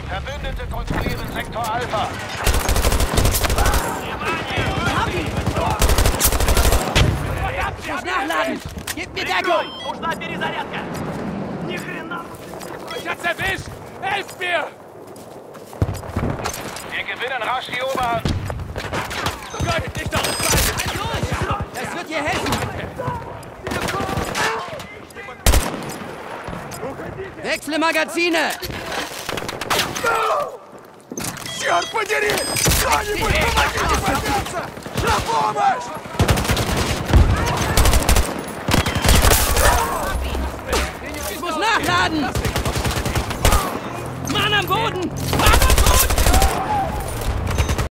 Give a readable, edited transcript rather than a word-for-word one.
Verbündete kontrollieren Sektor Alpha. Ich muss nachladen! Gib mir Deckung! Ich hab's erwischt! Helft mir! Wir gewinnen rasch die Oberhand. Greift nicht auf Zeit! Das wird dir helfen! Wechsle Magazine! Черт подери! Кто-нибудь помогите подняться! На помощь! Ich muss nachladen! Mann am Boden!